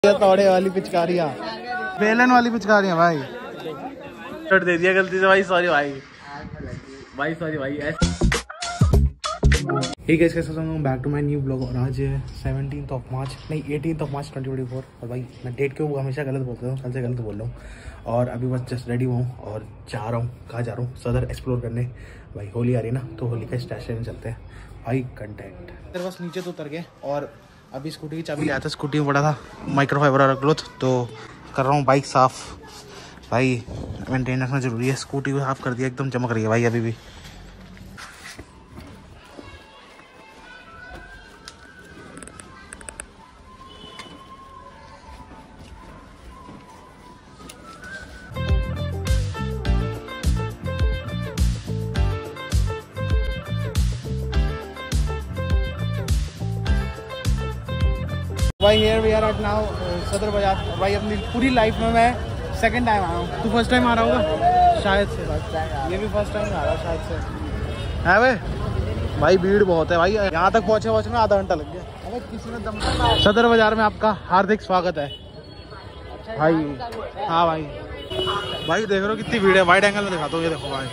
तोड़े वाली पिचकारियाँ, बेलन वाली पिचकारियाँ भाई। शर्ट दे दिया गलती से भाई, सॉरी भाई, भाई सॉरी भाई। हे गाइस, कैसे हो? Back to my new blog. और आज है 17 मार्च, नहीं 18 मार्च 2024। और भाई मैं डेट के हमेशा गलत बोलता हूँ, कल से गलत बोल रहा हूँ। और अभी बस जस्ट रेडी हुआ हूँ और जा रहा हूँ, कहाँ जा रहा हूँ? सदर एक्सप्लोर करने। भाई होली आ रही है ना, तो होली का स्टेशन में चलते हैं भाई। कंटेंट तेरे पास नीचे तो उतर गए और अभी स्कूटी की चाबी लिया था, स्कूटी में पड़ा था माइक्रोफाइबर वाला क्लॉथ, तो कर रहा हूँ बाइक साफ़। भाई मेंटेन रखना ज़रूरी है। स्कूटी को साफ़ कर दिया, एकदम चमक रही है भाई अभी भी। भाई here we are at now Sadar Bazaar. भाई अपनी पूरी लाइफ में मैं सेकंड टाइम आया हूँ। तू फर्स्ट टाइम आ रहा होगा शायद से, ये भी फर्स्ट टाइम आ रहा है शायद से। है भाई भीड़ बहुत है भाई, यहाँ तक पहुँचे में आधा घंटा लग गया। अबे किसी ने दम। सदर बाजार में आपका हार्दिक स्वागत है भाई। हाँ भाई, भाई देख रहे हो कितनी भीड़ है। वाइड एंगल में दिखाता हूँ, ये देखो भाई।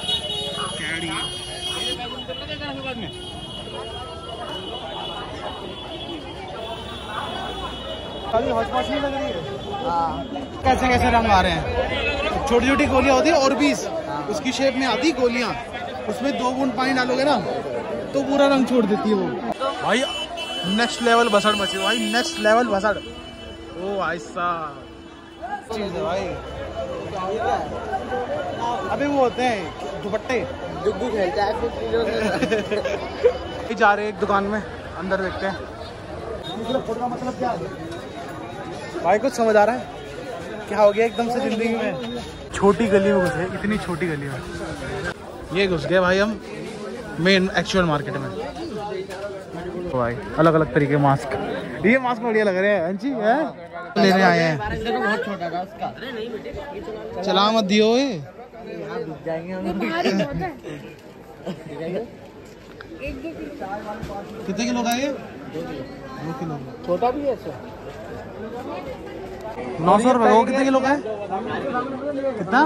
नहीं लग रही है। कैसे कैसे रंग आ रहे हैं, छोटी छोटी गोलियां होती है और भी उसकी शेप में आती गोलियां, उसमें 2 बूंद पानी डालोगे ना तो पूरा रंग छोड़ देती है वो। भाई नेक्स्ट लेवल भसड़ मची भाई, नेक्स्ट लेवल भसड़। ओ भाई साहब चीज है भाई। अभी वो होते हैं दुपट्टे, जुग्गू खेलता है। जा रहे हैं एक दुकान में, अंदर देखते हैं का मतलब क्या है भाई। कुछ समझ आ रहा है क्या हो गया एकदम से जिंदगी में? छोटी गली में घुसे, इतनी छोटी गली में ये घुस गए भाई हम मेन एक्चुअल मार्केट में। तो भाई अलग अलग तरीके के मास्क, ये मास्क बढ़िया लग रहे हैं जी, है लेने आए हैं। बहुत छोटा था उसका, चला मत दियो ये। कितने किलो का ये? 2 किलो। छोटा भी है 900 रुपये। वो कितने किलो का है? कितना?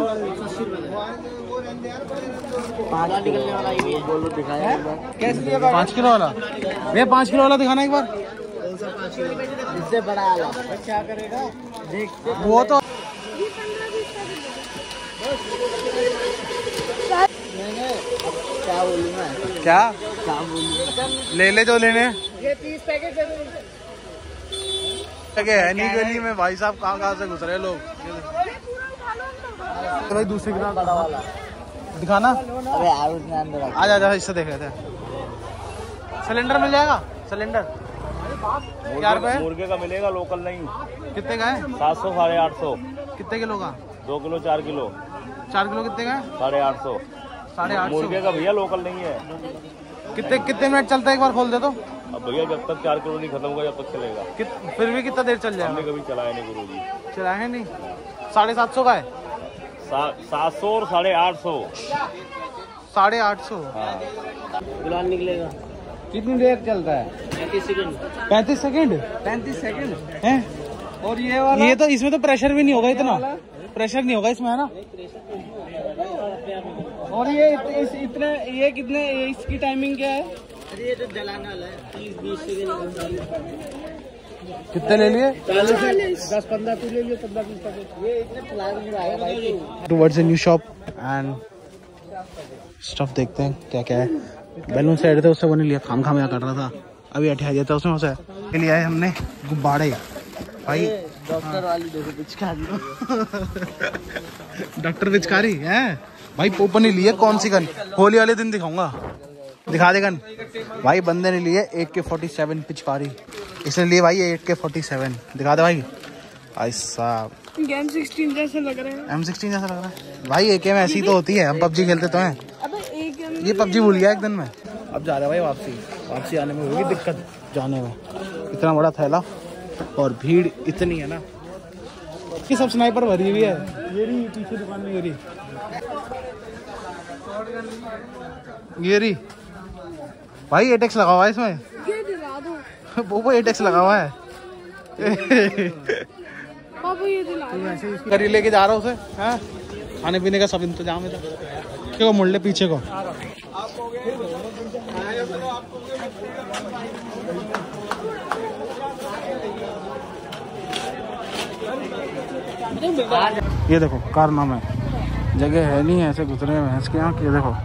5 किलो वाला। ये 5 किलो वाला दिखाना एक बार। इससे बड़ा वाला क्या करेगा वो तो। क्या बोलूं मैं, क्या ले ले जो लेने। ये 30 पैकेट है नहीं गली में भाई साहब, कहाँ से घुस रहे लोग। तो भाई दूसरे किलो वाला दिखाना। अबे यार उसमें अंदर आ जा, इससे देख रहे थे। सिलेंडर मिल जाएगा? सिलेंडर क्या रुपए? मुर्गे का मिलेगा, लोकल नहीं। कितने का है? 700 850। कितने किलो का? 2 किलो 4 किलो। 4 किलो कितने का है? 850। 850 मुर्गे का भैया, लोकल नहीं है। कितने मिनट चलता है एक बार खोल दे तो? अब भैया जब तक 4 किलो नहीं खत्म होगा जब तक चलेगा। फिर भी कितना देर चल जाएगा? हमने कभी चलाया नहीं गुरु जी, चलाया नहीं। 750 का है? 700 और 850। 850 गुलाल निकलेगा। कितनी देर चलता है? 35 सेकंड। 35 सेकंड? 35 सेकंड है। और ये वाला, ये तो इसमें तो प्रेशर भी नहीं होगा, इतना प्रेशर नहीं होगा इसमें, है ना? और ये इतने, ये कितने, इसकी टाइमिंग क्या है? अरे ये तो जलाने वाला है, 30-20 सेकंड। कितने ले लिए? 10-15 तू ले लिए, 15-20 पैकेट। ये इतने फ्लावर आया भाई। Towards a new shop and stuff देखते हैं क्या क्या है। बैलून से ऐड थे, उससे वो नहीं लिया, खाम खाम कर रहा था। अभी अठा जाता उसमें, उसे लिया है हमने गुब्बारे भाई। डॉक्टर वाली देखो पिचकारी। डॉक्टर पिचकारी है भाई। पोपा नहीं लिए, कौन सी गन? होली वाले दिन दिखाऊंगा, दिखा दे गन भाई। बंदे ने लिए AK-47 पिचकारी, इसने लिए भाई AK-47। दिखा दे भाई। भाई साहब M16 जैसे लग रहा है। M16 जैसा लग रहा है भाई। AK में ऐसी तो होती है, हम PUBG खेलते तो हैं। ये PUBG भूल गया एक दिन में। अब जा रहे भाई वापसी आने में होगी दिक्कत, जाने में। इतना बड़ा थैला और भीड़ इतनी है ना, ये सब स्नाइपर भरी हुई है। ये रही पीछे दुकान में, ये रही भाई। 8x लगा हुआ है इसमें, वो 8x लगा हुआ है। बाबू ये दिला करी लेके जा रहा हूँ उसे। हाँ खाने पीने का सब इंतजाम है। क्यों मुड़ ले पीछे को। ये देखो कारनामा है, जगह है नहीं ऐसे गुजरे भैंस के यहाँ। ये देखो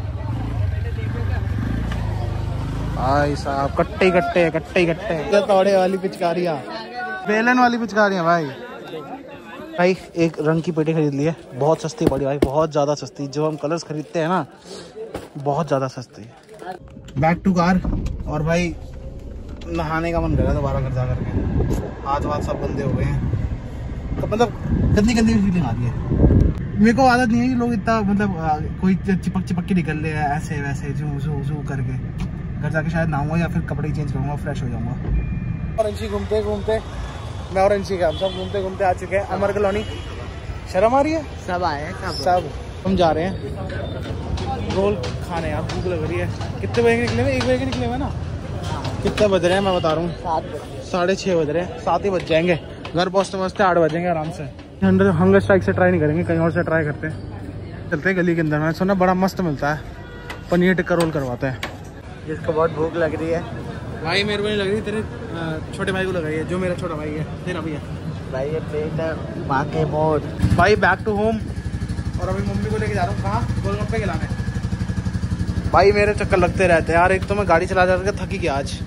भाई साहब कट्टे कट्टे कट्टे कट्टे तोड़े वाली पिचकारियाँ, बेलन वाली पिचकारियाँ भाई। भाई एक रंग की पेटी खरीद ली है, बहुत सस्ती पड़ी भाई, बहुत ज़्यादा सस्ती। जो हम कलर्स खरीदते हैं ना बहुत ज़्यादा सस्ती। Back to car. और भाई नहाने का मन कर रहा है दोबारा घर जा करके, हाथ वाथ सब बंदे हो गए हैं। तो मतलब गंदी गंदी फीलिंग आ रही है। मेरे को आदत नहीं है कि लोग इतना मतलब कोई चिपक चिपक के निकल रहे हैं ऐसे वैसे जू जू जू करके। घर जाके शायद नहाऊंगा या फिर कपड़े चेंज करूँगा, फ्रेश हो जाऊँगा। और अंशी घूमते घूमते मैं और अंशी का हम सब घूमते घूमते आ चुके हैं अमर कॉलोनी। शर्म आ रही है? सब आए सब। हम जा रहे हैं रोल खाने, यार भूख लग रही है। कितने बजे निकले हुए? 1 बजे के निकले हुए ना। कितने बज रहे हैं मैं बता रहा हूँ, 6:30 बज रहे हैं। 7 ही बज जाएंगे, घर पहुँचते पहुँचते 8 बजेंगे आराम से। हंगर स्ट्राइक से ट्राई नहीं करेंगे, कहीं और से ट्राई करते हैं। चलते हैं गली के अंदर, मैंने सुना बड़ा मस्त मिलता है, पनीर टिक्का रोल करवाते हैं। जिसको बहुत भूख लग रही है भाई, मेरे को नहीं लग रही, तेरे छोटे भाई को लग रही है, जो मेरा छोटा भाई है, तेरा भैया। भाई ये पेट है माँ के मोर। भाई बैक टू होम। और अभी मम्मी को लेके जा रहा हूँ कहाँ, गोलगप्पे खिलाने। भाई मेरे चक्कर लगते रहते हैं यार, एक तो मैं गाड़ी चला जा थकी गया आज।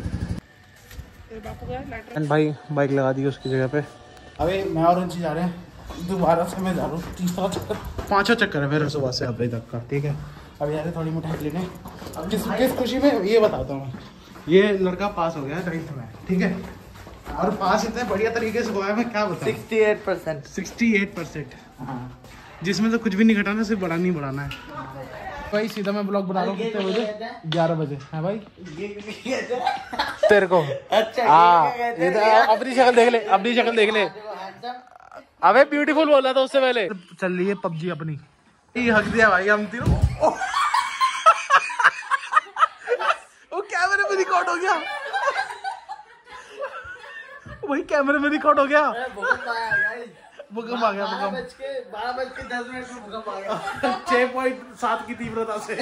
भाई बाइक लगा दी उसकी जगह पे। अभी मैं और अंशी जा रहे हैं, दोबारा से मैं जा रहा हूँ। 3 चक्कर 5 चक्कर है मेरा सुबह से अभी तक का। ठीक है, अभी यार थोड़ी मिठाई लेने। अब किस खुशी में ये बताता हूँ, ये लड़का पास हो गया 9th में। ठीक है, और पास इतने बढ़िया तरीके से हुआ है, मैं क्या बताऊँ। 68%। हाँ, जिसमें तो कुछ भी नहीं घटाना, सिर्फ बढ़ाना ही बढ़ाना है। भाई सीधा मैं ब्लॉग बना रहा हूँ कितने बजे? 11 बजे। है भाई तेरे को? अच्छा हाँ, अपनी शक्ल देख ले, अपनी शक्ल देख ले। अबे ब्यूटीफुल बोला था उससे पहले। चल रही है पबजी अपनी, हक दिया भाई हम तीनों। वो कैमरे में रिकॉर्ड हो गया, वही कैमरे में रिकॉर्ड हो गया। भूकंप आ गया, भूकंप 12:10 में भूकंप आ गया 6.7 की तीव्रता से।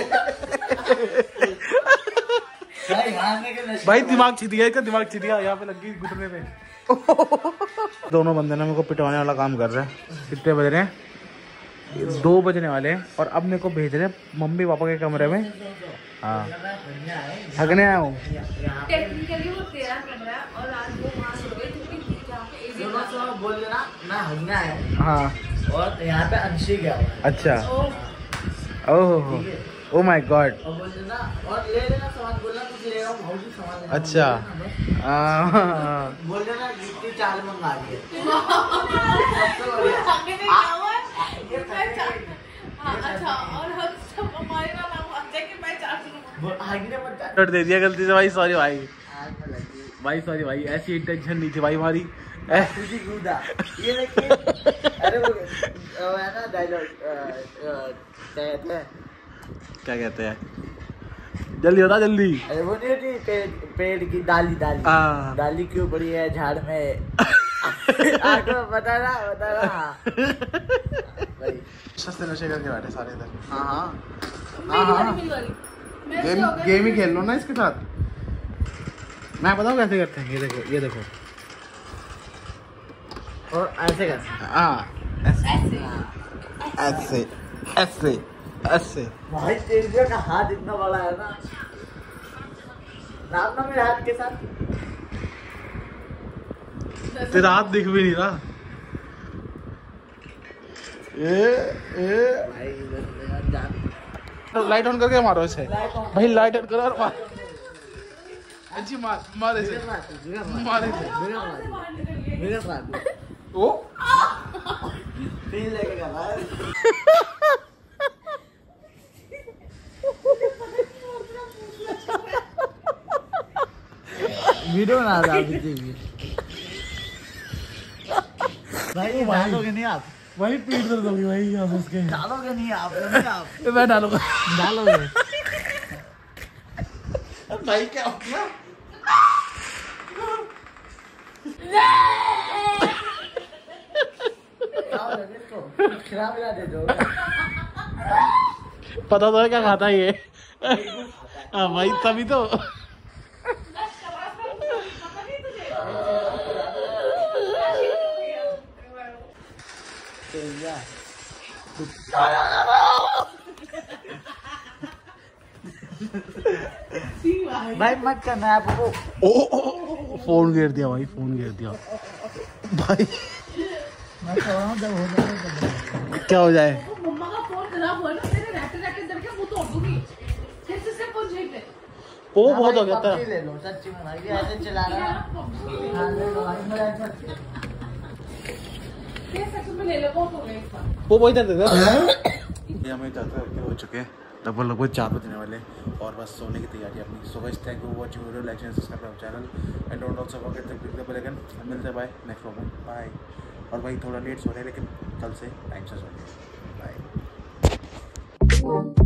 भाई दिमाग छिद गया इसका, दिमाग छिद गया, यहाँ पे लग गई घुटने पे। दोनों बंदे ना मेरे को पिटवाने वाला काम कर रहे हैं। कितने बज रहे हैं? 2 बजने वाले हैं। और अब मेरे को भेज रहे हैं मम्मी पापा के कमरे में। हाँ, हगने आया हूँ। टेक्निकली वो तेरा कमरा है और आज वो वहाँ सो गए क्योंकि सुनो बोल देना मैं हगने आया हूँ। हाँ, और यहाँ पे अंशी गया हुआ है। अच्छा, ओह ओ माय गॉड। और बोल देना और ले लेना सामान, बोलना कुछ ले रहा हूँ भाई सामान। अच्छा बोल देना गिफ्टी 4 मंगा दिए। अच्छा, और हम सब हमारे नाम कि मैं 400 दे दिया गलती से भाई, सॉरी भाई। भाई सॉरी भाई, ऐसी इंटेंशन नहीं थी भाई हमारी। ये देखिए, अरे वो है ना डायलॉग, क्या कहते हैं, जल्दी बता जल्दी। अरे वो नहीं होती पेड़ की डाली डाली क्यों पड़ी है झाड़ में। आपको बता रहा भाई, सस्ते नशे करके बैठे सारे इधर। हाँ हाँ, गेम ही खेल लो ना इसके साथ। मैं बताऊँ कैसे करते हैं, ये देखो ये देखो। और ऐसे कर, हाँ ऐसे ऐसे ऐसे ऐसे। भाई तेरे का हाथ इतना बड़ा है ना, नाप ना मेरे हाथ के साथ। तेरा हाथ दिख भी नहीं रहा। लाइट ऑन करके मारो इसे भाई, लाइट ऑन करो और मार। अच्छी मार, मार इसे, मार इसे। ओ फील लगेगा भाई। वीडियो बना रहा अभी भाई, डालोगे नहीं आप? वही पीट दर्द होगी भाई आप उसके। डालोगे नहीं आप? मैं डालूंगा। डालोगे भाई क्या हो गया? खराब दे दो। पता तो है क्या खाता है ये। हाँ भाई तभी तो। भाई मत करना आपको। ओ फोन गिर दिया भाई, फोन गिर दिया भाई। मैं कह रहा हूँ जब हो जाए क्या हो जाए? मम्मा का फोन खराब हुआ ना, तेरे रहते रहते इधर के मुंह तोड़ दूंगी। फिर से फोन झेल ले। वो बहुत हो गया था। ले लो सच्ची में भाई, ऐसे चला रहा है। हाँ ले लो भाई, मेरा ऐसा सच में ले लो, बहुत हो गया इसका। वो वही दे दे। ये हमें जाते हो चुके हैं लगभग 4 बजने वाले और बस सोने की तैयारी अपनी। So guys thank you for watching video, like and subscribe our channel and don't also forget to click the bell icon. मिलते हैं बाय नेक्स्ट व्लॉग में, बाय। और भाई थोड़ा लेट सो रहे हैं लेकिन कल से टाइम से सोएंगे, बाय।